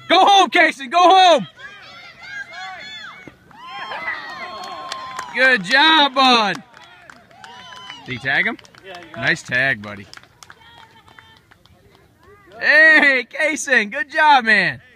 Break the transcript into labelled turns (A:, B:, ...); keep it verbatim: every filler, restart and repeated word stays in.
A: Go home, Cason. Go home. Good job, bud. Did he tag him? Nice tag, buddy. Hey, Cason. Good job, man.